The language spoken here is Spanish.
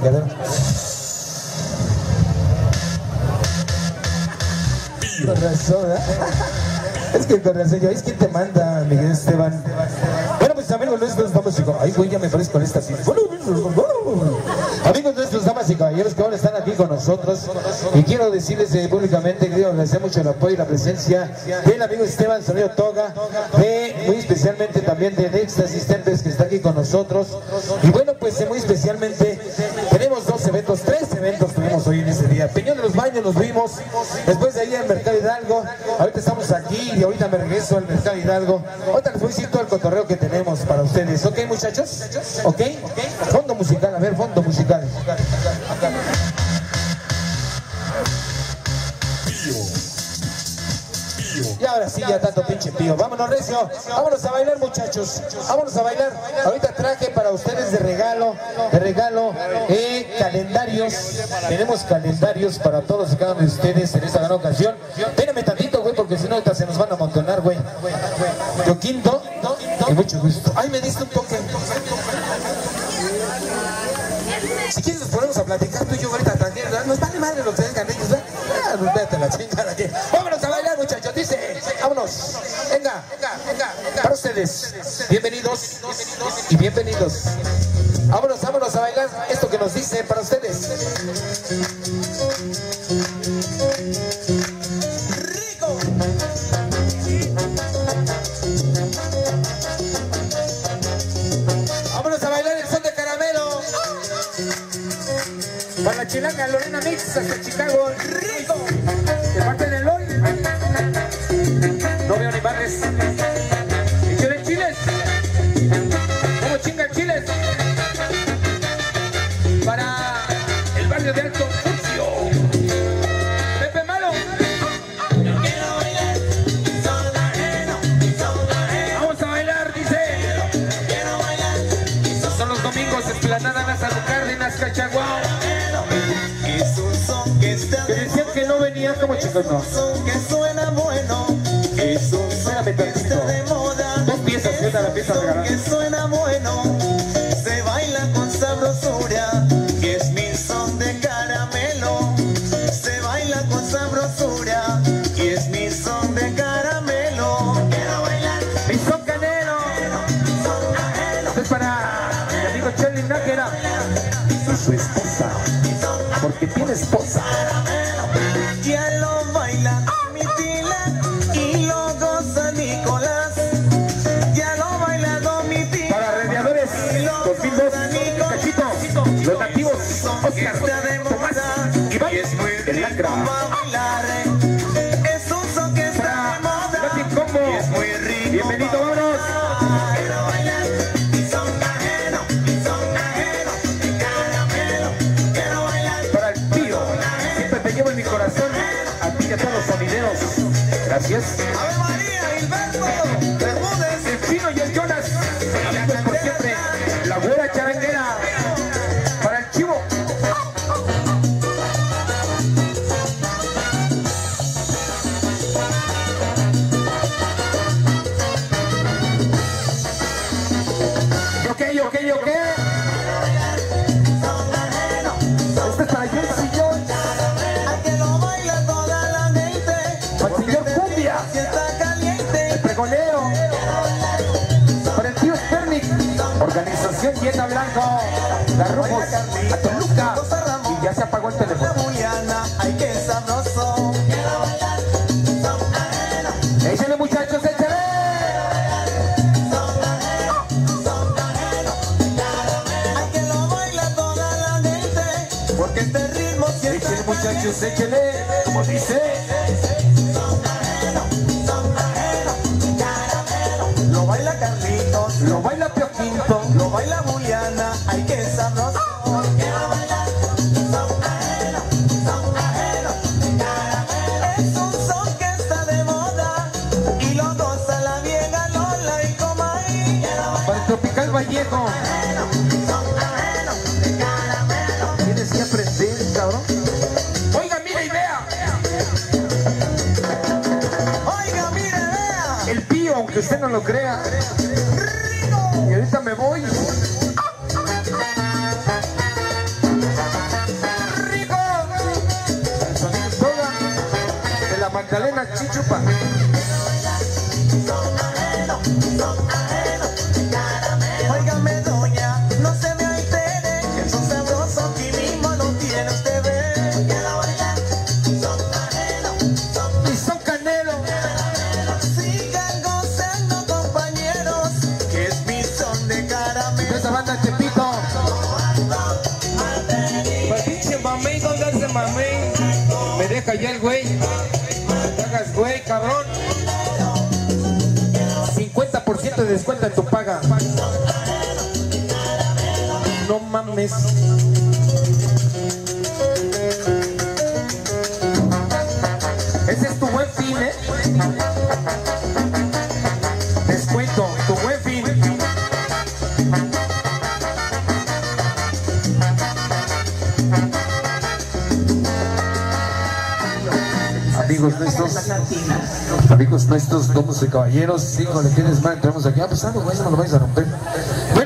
picadero. Con razón, ¿eh? Es que con razón, es quien te manda, Miguel Esteban. Bueno, pues amigos nuestros, damas y caballeros. Ay, güey, ya me parezco con esta así. Amigos nuestros, damas y caballeros que ahora están aquí con nosotros. Y quiero decirles públicamente que quiero agradecer mucho el apoyo y la presencia del amigo Esteban Sonido Toga, muy especialmente también de Next Asistentes que está aquí con nosotros. Y bueno, pues muy especialmente tenemos tres eventos tuvimos hoy en este día. Peñón de los Baños nos vimos, después de ahí al Mercado Hidalgo. Ahorita estamos aquí y ahorita me regreso al Mercado Hidalgo. Ahorita les voy a decir todo el cotorreo que tenemos para ustedes. ¿Ok, muchachos? ¿Ok? Fondo musical, a ver, fondo musical. Y ahora sí, ya tanto pinche pío. Vámonos, recio. Vámonos a bailar, muchachos. Vámonos a bailar. Ahorita traje para ustedes de regalo, calendarios. Tenemos calendarios para todos y cada uno de ustedes en esta gran ocasión. Espérame tantito, güey, porque si no ahorita se nos van a amontonar, güey. Yo quinto, y mucho gusto. Ay, me diste un toque. Si quieres nos ponemos a platicar tú y yo ahorita tranquilo. Nos vale madre lo que se vengan ellos, ¿verdad? Vete la chingada aquí. Vámonos a bailar, muchachos, dice. Vámonos. Venga. Para ustedes. Bienvenidos y bienvenidos. Vámonos a bailar esto que nos dice para ustedes. Rico. Vámonos a bailar el son de Caramelo. Para la chilanga Lorena Mix hasta Chicago. Rico. De parte de Eloy. No veo ni madres. Échale chiles. ¿Cómo chingan chiles? Para el barrio de Alto Furcio. Pepe Malo. Vamos a bailar, dice. Son los domingos, Esplanada Lázaro Cárdenas, Cachaguao. Que decían que no venía como chicos, no. Que suena bueno, espérame tantito. Dos piezas, esta la pieza regalada. Que suena bueno, se baila con sabrosura, que es mi son de caramelo. Se baila con sabrosura, que es mi son de caramelo. Quiero bailar mi son canelo. Esto es para mi amigo Charlie Nájera y su esposa, porque tiene esposa. Ya lo baila mi Tila y lo goza Nicolás. Ya lo baila mi Tila. Para Radiadores 2002, Cachito, los nativos, Oscar, Tomás, Iván, el Lacra. Es un son que está de moda. Latin Combo, es muy rico. Bienvenido, vámonos. Quiero bailar mi son ajeno, mi son ajeno, mi caramelo. Quiero bailar para el Pío. Siempre te llevo en mi corazón. A ti y a todos los sonideros. Gracias. Ave María, Hilberto, Bermúdez, el Chino y el Jonas. Amigos por siempre. La güera charanguera. Para el Chivo. Ok. Este es para Joyce y Joyce. A que lo baila toda la gente. Para el señor Cumbia. El pregonero. Para el tío Spernic. Organización Llena Blanco. La Rufos. A Toluca. Y ya se apagó el teléfono. Ay, qué sabroso. Échale, muchachos, échale. Porque este ritmo siempre. Échale, muchachos, échale. Como dice. Lo baila Carlitos, lo baila Pio Quinto, lo baila Juliana. Ay, qué sabroso. Quiero bailar son ajeno, son ajeno, caramelo. Es un son que está de moda y lo goza la vieja Lola y Comay. Para el Tropical Vallejo. Tienes que aprender, cabrón. Oiga, mira y vea. Oiga, mire, vea. El Pío, aunque usted no lo crea. Y ahorita me voy. Magdalena Chichupa. Óigame doña, no se me altere, que eso sabroso aquí mismo lo tiene usted ver. Y son canelo. Sigan gozando compañeros, que es mi son de caramelo. Esa banda Tepito. Pues pinche mamey, ¿dónde hace mamey? Me deja ya el güey. No te hagas güey, cabrón. 50% de descuento en tu paga. No mames. Ese es tu buen fin, ¿eh? Descuento, tu buen fin. Amigos nuestros, damas y caballeros, 5 le tienes mal, entramos aquí. Ah, pues algo, güey, no lo vais a romper. Bueno.